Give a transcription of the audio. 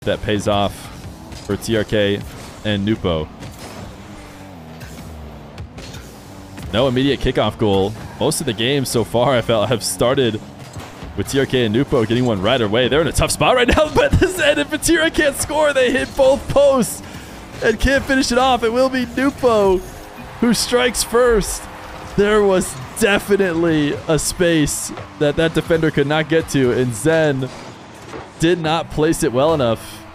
that pays off for TRK and Nupo. No immediate kickoff goal. Most of the game so far, I felt, have started with TRK and Nupo getting one right away. They're in a tough spot right now, but this end, if Vatira can't score, they hit both posts and can't finish it off. It will be Nupo who strikes first. There was definitely a space that defender could not get to, and Zen did not place it well enough.